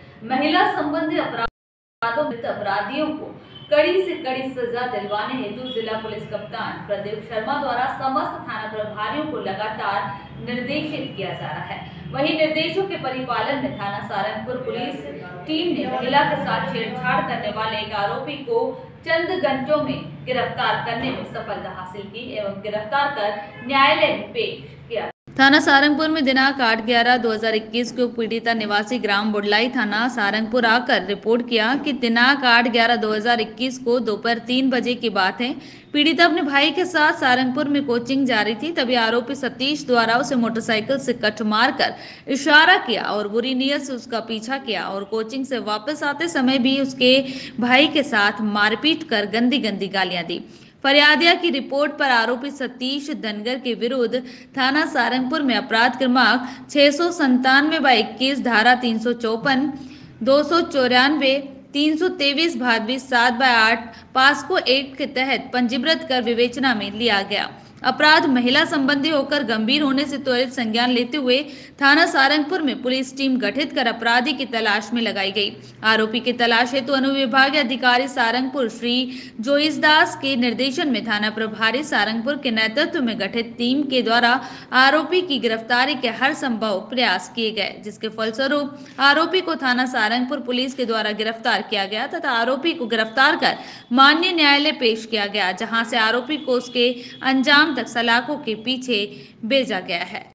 महिला संबंधी अपराधों में अपराधियों को कड़ी से कड़ी सजा दिलवाने हेतु जिला पुलिस कप्तान प्रदीप शर्मा द्वारा समस्त थाना प्रभारियों को लगातार निर्देशित किया जा रहा है। वहीं निर्देशों के परिपालन में थाना सारंगपुर पुलिस टीम ने महिला के साथ छेड़छाड़ करने वाले एक आरोपी को चंद घंटों में गिरफ्तार करने में सफलता हासिल की एवं गिरफ्तार कर न्यायालय में पेश किया। थाना सारंगपुर में दिनांक 8/11/2021 को पीड़िता निवासी ग्राम बुडलाई थाना सारंगपुर आकर रिपोर्ट किया कि दिनांक 8/11/2021 को दोपहर 3 बजे की बात है। पीड़िता अपने भाई के साथ सारंगपुर में कोचिंग जा रही थी, तभी आरोपी सतीश द्वारा उसे मोटरसाइकिल से कट मारकर इशारा किया और बुरी नीयत से उसका पीछा किया और कोचिंग से वापस आते समय भी उसके भाई के साथ मारपीट कर गंदी गंदी गालियां दी। फरियादिया की रिपोर्ट पर आरोपी सतीश धनगर के विरुद्ध थाना सारंगपुर में अपराध क्रमांक 697/21 धारा 354, 294, 323 भादवी 7/8 पास्को एक्ट के तहत पंजीबृत कर विवेचना में लिया गया। अपराध महिला संबंधी होकर गंभीर होने से त्वरित संज्ञान लेते हुए थाना सारंगपुर में पुलिस टीम गठित कर अपराधी की तलाश में लगाई गई। आरोपी की तलाश हेतु अनुविभागीय अधिकारी सारंगपुर श्री जोइस दास के निर्देशन में थाना प्रभारी सारंगपुर के नेतृत्व में गठित टीम के द्वारा आरोपी की गिरफ्तारी के हर संभव प्रयास किए गए, जिसके फलस्वरूप आरोपी को थाना सारंगपुर पुलिस के द्वारा गिरफ्तार किया गया तथा आरोपी को गिरफ्तार कर माननीय न्यायालय पेश किया गया, जहां से आरोपी को उसके अंजाम तक सलाखों के पीछे भेजा गया है।